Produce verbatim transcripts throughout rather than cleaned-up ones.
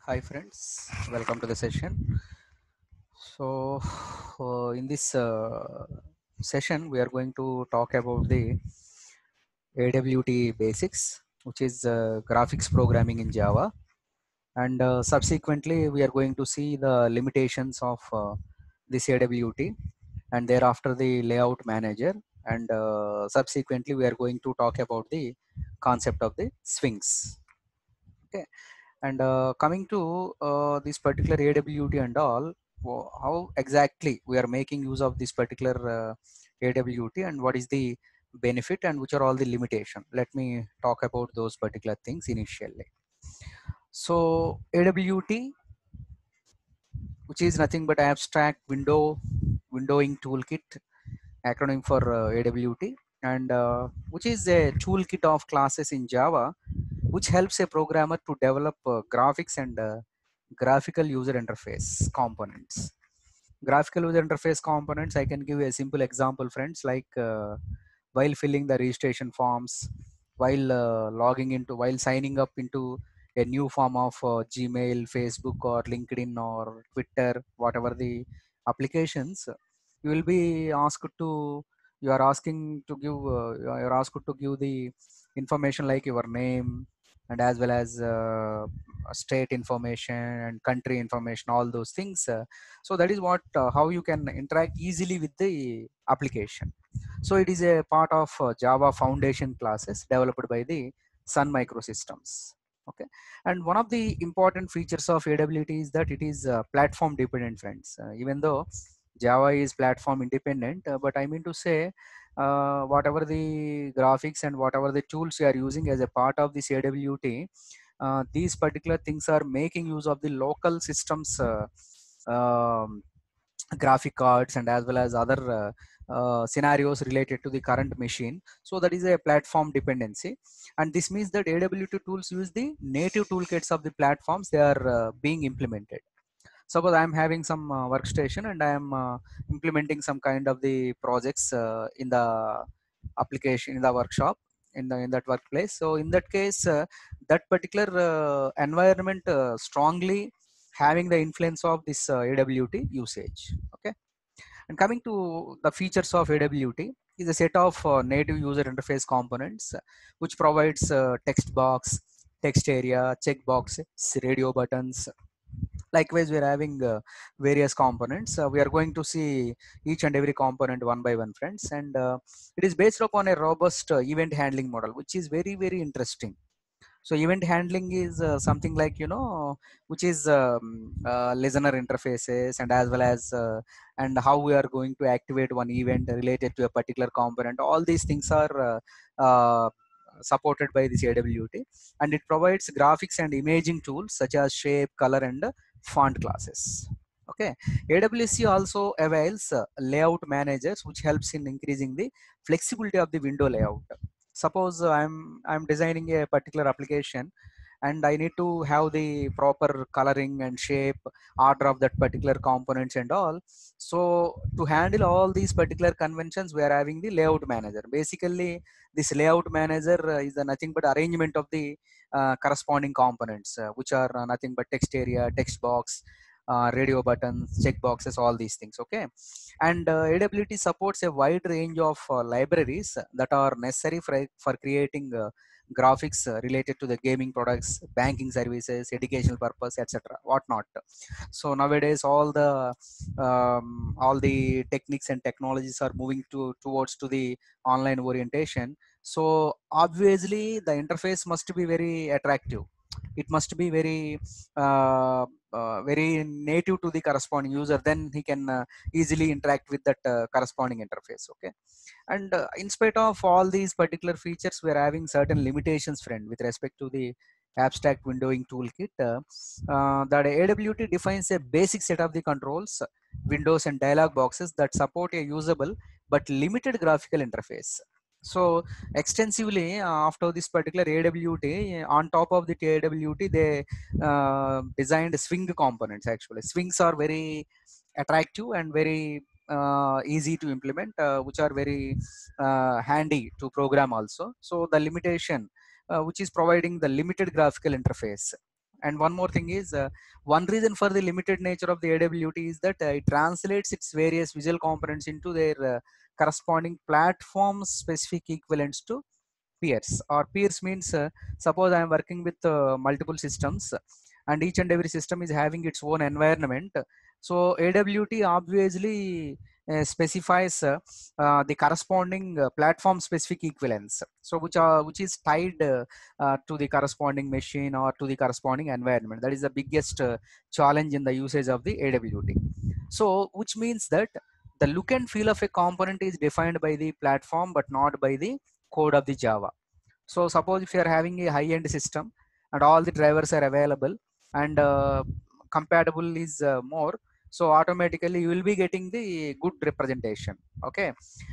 Hi friends, welcome to the session. So uh, in this uh, session we are going to talk about the A W T basics, which is uh, graphics programming in Java, and uh, subsequently we are going to see the limitations of uh, this A W T, and thereafter the layout manager, and uh, subsequently we are going to talk about the concept of the swings. Okay. And uh, coming to uh, this particular A W T and all, wha- how exactly we are making use of this particular uh, A W T and what is the benefit and which are all the limitation. Let me talk about those particular things initially. So A W T, which is nothing but abstract window windowing toolkit, acronym for uh, A W T, and uh, which is a toolkit of classes in Java which helps a programmer to develop uh, graphics and uh, graphical user interface components. Graphical user interface components, I can give you a simple example, friends, like uh, while filling the registration forms, while uh, logging into, while signing up into a new form of uh, Gmail, Facebook, or LinkedIn, or Twitter, whatever the applications, you will be asked to, you are asking to give, uh, you are asked to give the information like your name, and as well as uh, state information and country information, all those things. Uh, so that is what uh, how you can interact easily with the application. So it is a part of uh, Java foundation classes developed by the Sun Microsystems. Okay, and one of the important features of A W T is that it is uh, platform dependent, friends. Uh, even though Java is platform independent, uh, but I mean to say, uh, whatever the graphics and whatever the tools you are using as a part of this A W T, uh, these particular things are making use of the local systems. Uh, um, graphic cards and as well as other uh, uh, scenarios related to the current machine. So that is a platform dependency, and this means that A W T tools use the native toolkits of the platforms they are uh, being implemented. Suppose I am having some uh, workstation and I am uh, implementing some kind of the projects uh, in the application, in the workshop, in the in that workplace. So in that case, uh, that particular uh, environment uh, strongly having the influence of this uh, A W T usage. Okay, and coming to the features of A W T is a set of uh, native user interface components uh, which provides uh, text box, text area, checkbox, radio buttons. Likewise, we are having uh, various components. Uh, we are going to see each and every component one by one, friends. And uh, it is based upon a robust uh, event handling model, which is very, very interesting. So event handling is uh, something like, you know, which is um, uh, listener interfaces and as well as uh, and how we are going to activate one event related to a particular component. All these things are uh, uh, supported by this A W T, and it provides graphics and imaging tools such as shape, color, and uh, font classes. Okay, A W C also avails uh, layout managers, which helps in increasing the flexibility of the window layout. Suppose uh, i'm i'm designing a particular application and I need to have the proper coloring and shape, order of that particular components and all. So to handle all these particular conventions, we are having the layout manager. Basically, this layout manager uh, is the nothing but arrangement of the uh, corresponding components, uh, which are uh, nothing but text area, text box, uh, radio buttons, check boxes, all these things. Okay, and uh, A W T supports a wide range of uh, libraries that are necessary for, for creating uh, graphics uh, related to the gaming products, banking services, educational purpose, etc., whatnot. So nowadays all the um, all the techniques and technologies are moving to towards to the online orientation. So obviously the interface must be very attractive. It must be very uh, uh, very native to the corresponding user, then he can uh, easily interact with that uh, corresponding interface. Okay, and uh, in spite of all these particular features, we are having certain limitations, friend, with respect to the abstract windowing toolkit. Uh, uh, that A W T defines a basic set of the controls, windows, and dialog boxes that support a usable but limited graphical interface. So extensively, uh, after this particular A W T, uh, on top of the A W T, they uh, designed swing components. Actually, swings are very attractive and very uh, easy to implement, uh, which are very uh, handy to program also. So the limitation, uh, which is providing the limited graphical interface. And one more thing is, uh, one reason for the limited nature of the A W T is that uh, it translates its various visual components into their uh, corresponding platform specific equivalents to peers. Or peers means, uh, suppose I am working with uh, multiple systems, and each and every system is having its own environment. So A W T obviously uh, specifies uh, uh, the corresponding uh, platform specific equivalence, so which are which is tied uh, uh, to the corresponding machine or to the corresponding environment. That is the biggest uh, challenge in the usage of the A W T. So which means that the look and feel of a component is defined by the platform but not by the code of the Java. So suppose if you are having a high-end system and all the drivers are available, and uh, compatible is uh, more, so automatically you will be getting the good representation. Okay.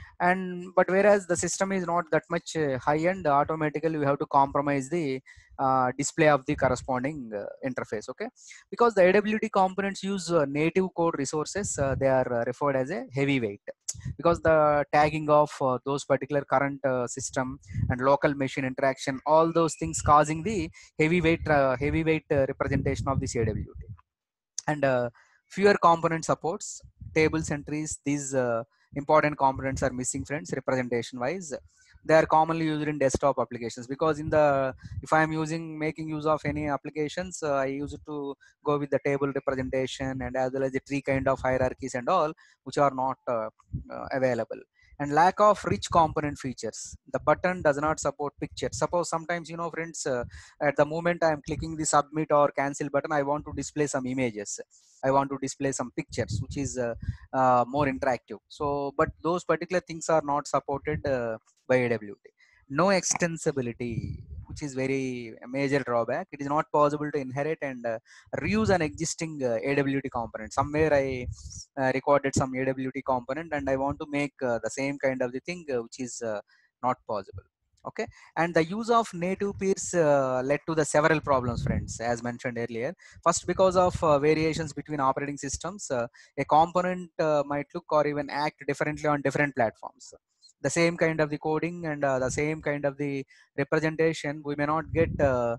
And but whereas the system is not that much uh, high-end, automatically we have to compromise the uh, display of the corresponding uh, interface. Okay. Because the A W T components use uh, native code resources, uh, they are uh, referred as a heavyweight, because the tagging of uh, those particular current uh, system and local machine interaction, all those things causing the heavyweight uh, heavyweight uh, representation of this A W T. And uh, fewer component supports tables, entries. These uh, important components are missing, friends, representation wise. They are commonly used in desktop applications, because in the, if I am using making use of any applications, uh, I use it to go with the table representation and as well as the tree kind of hierarchies and all, which are not uh, uh, available. And lack of rich component features. The button does not support pictures. Suppose sometimes, you know, friends, uh, at the moment I am clicking the submit or cancel button, I want to display some images, I want to display some pictures, which is uh, uh, more interactive. So but those particular things are not supported uh, by A W T. No extensibility, which is very major drawback. It is not possible to inherit and uh, reuse an existing uh, A W T component. Somewhere I uh, recorded some A W T component and I want to make uh, the same kind of the thing, uh, which is uh, not possible. Okay. And the use of native peers uh, led to the several problems, friends, as mentioned earlier. First, because of uh, variations between operating systems, uh, a component uh, might look or even act differently on different platforms. The same kind of the coding and uh, the same kind of the representation we may not get uh,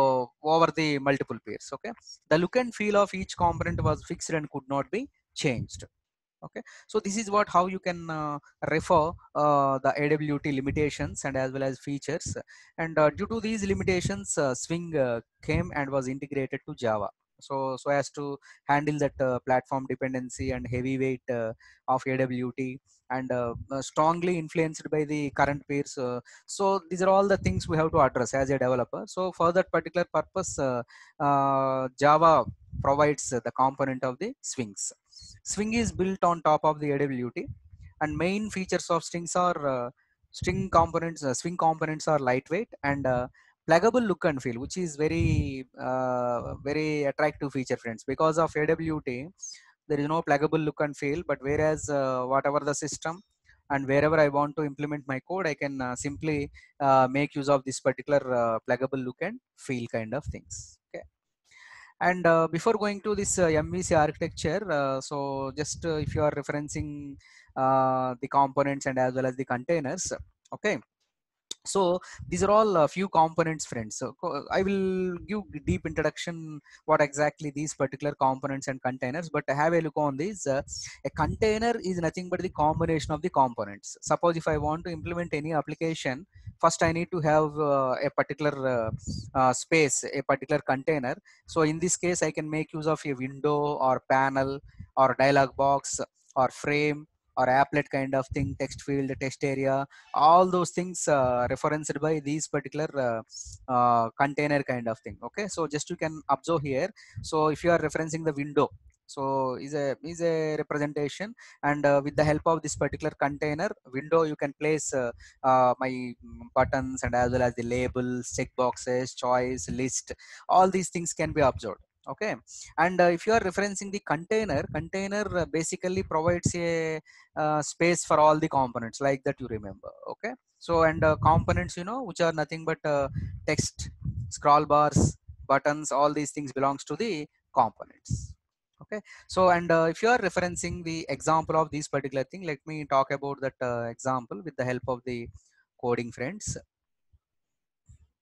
over the multiple peers. Okay. The look and feel of each component was fixed and could not be changed. Okay. So this is what how you can uh, refer uh, the A W T limitations and as well as features. And uh, due to these limitations, uh, Swing uh, came and was integrated to Java, so so as to handle that uh, platform dependency and heavyweight uh, of A W T, and uh, uh, strongly influenced by the current peers. Uh, so these are all the things we have to address as a developer. So for that particular purpose, uh, uh, Java provides uh, the component of the Swings. Swing is built on top of the A W T, and main features of strings are uh, string components. Uh, swing components are lightweight and uh, pluggable look and feel, which is very uh, very attractive feature, friends. Because of A W T, there is no pluggable look and feel, but whereas uh, whatever the system and wherever I want to implement my code, I can uh, simply uh, make use of this particular uh, pluggable look and feel kind of things. Okay. And uh, before going to this uh, M V C architecture, uh, so just uh, if you are referencing uh, the components and as well as the containers, okay. So these are all a few components, friends. So I will give deep introduction what exactly these particular components and containers, but have a look on this. Uh, a container is nothing but the combination of the components. Suppose if I want to implement any application, first I need to have uh, a particular uh, uh, space, a particular container. So in this case, I can make use of a window or panel or dialog box or frame or applet kind of thing, text field, text area, all those things uh, referenced by these particular uh, uh, container kind of thing. Okay. So just you can observe here. So if you are referencing the window, so is a is a representation, and uh, with the help of this particular container window, you can place uh, uh, my buttons and as well as the labels, check boxes, choice, list, all these things can be observed. Okay. And uh, if you are referencing the container, container uh, basically provides a uh, space for all the components, like that you remember. Okay. So and uh, components, you know, which are nothing but uh, text, scroll bars, buttons, all these things belongs to the components. Okay. So and uh, if you are referencing the example of this particular thing, let me talk about that uh, example with the help of the coding, friends.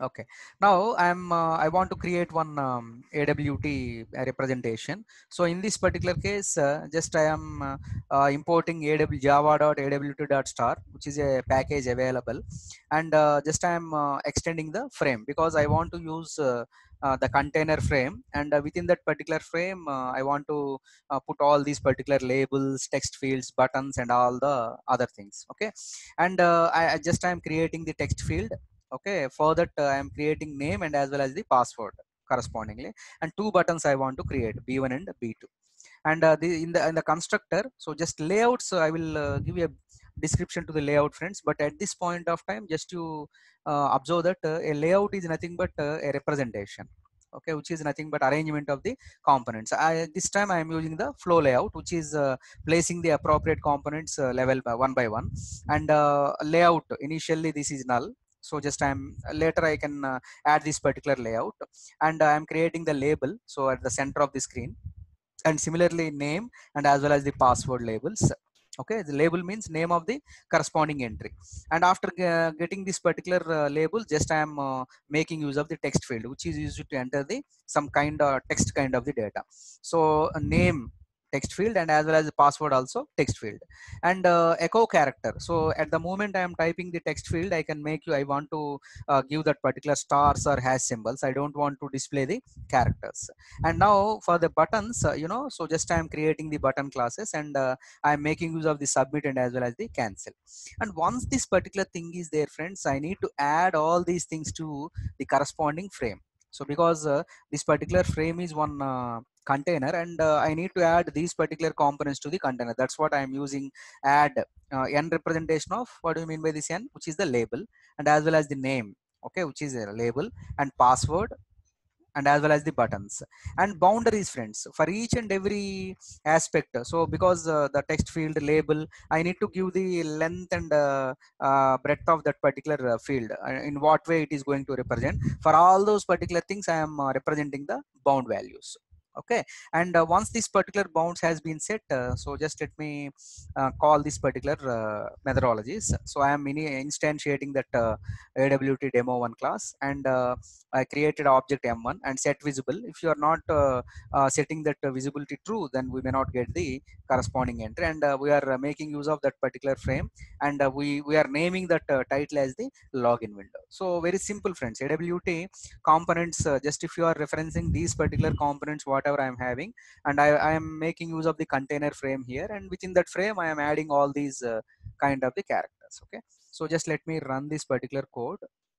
Okay, now I'm uh, I want to create one um, A W T representation. So in this particular case, uh, just I am uh, uh, importing A W java.awt.star, which is a package available, and uh, just I am uh, extending the frame because I want to use uh, uh, the container frame, and uh, within that particular frame, uh, I want to uh, put all these particular labels, text fields, buttons, and all the other things. Okay, and uh, I, I just I am creating the text field. Okay, for that uh, I am creating name and as well as the password correspondingly, and two buttons I want to create, b one and b two. And uh, the, in the in the constructor, so just layouts, uh, I will uh, give you a description to the layout, friends, but at this point of time, just to uh, observe that uh, a layout is nothing but uh, a representation, okay, which is nothing but arrangement of the components. I, this time I am using the flow layout, which is uh, placing the appropriate components uh, level by one by one. And uh, layout, initially this is null, so just I'm later I can uh, add this particular layout, and uh, I'm creating the label so at the center of the screen, and similarly name and as well as the password labels. Okay, the label means name of the corresponding entry, and after uh, getting this particular uh, label, just I am uh, making use of the text field, which is used to enter the some kind of text kind of the data. So a name text field, and as well as the password also text field, and uh, echo character. So at the moment I am typing the text field, I can make you I want to uh, give that particular stars or hash symbols, I don't want to display the characters. And now for the buttons, uh, you know so just I am creating the button classes, and uh, I am making use of the submit and as well as the cancel. And once this particular thing is there, friends, I need to add all these things to the corresponding frame. So because uh, this particular frame is one uh, container, and uh, I need to add these particular components to the container. That's what I am using add uh, n representation of, what do you mean by this n, which is the label, and as well as the name, okay, which is a label, and password, and as well as the buttons, and boundaries, friends, for each and every aspect. So because uh, the text field label, I need to give the length and uh, uh, breadth of that particular uh, field, uh, in what way it is going to represent. For all those particular things, I am uh, representing the bound values. Okay, and uh, once this particular bounds has been set, uh, so just let me uh, call this particular uh, methodologies. So I am in instantiating that uh, A W T demo one class, and uh, I created object M one and set visible. If you are not uh, uh, setting that uh, visibility true, then we may not get the corresponding entry, and uh, we are uh, making use of that particular frame, and uh, we we are naming that uh, title as the login window. So very simple, friends. A W T components, uh, just if you are referencing these particular components whatever I am having, and I, I am making use of the container frame here, and within that frame I am adding all these uh, kind of the characters. Okay, so just let me run this particular code.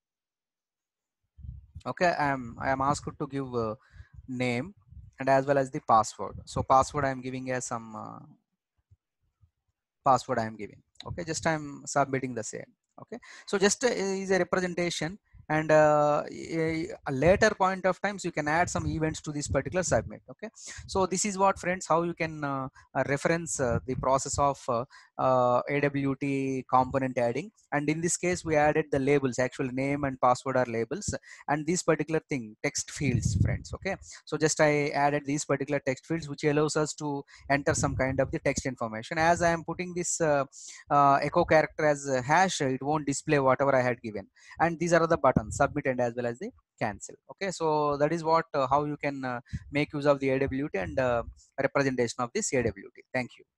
Okay, i am i am asked to give uh, name and as well as the password. So password I am giving as some uh, password I am giving. Okay, just I'm submitting the same. Okay, so just uh, is a representation, and uh, a, a later point of times you can add some events to this particular submit. Okay, so this is what, friends, how you can uh, uh, reference uh, the process of uh, uh, A W T component adding. And in this case we added the labels, actual name and password are labels, and this particular thing text fields, friends. Okay, so just I added these particular text fields, which allows us to enter some kind of the text information. As I am putting this uh, uh, echo character as a hash, it won't display whatever I had given. And these are the buttons, submit and as well as the cancel. Okay, so that is what uh, how you can uh, make use of the A W T and uh, representation of this A W T. Thank you.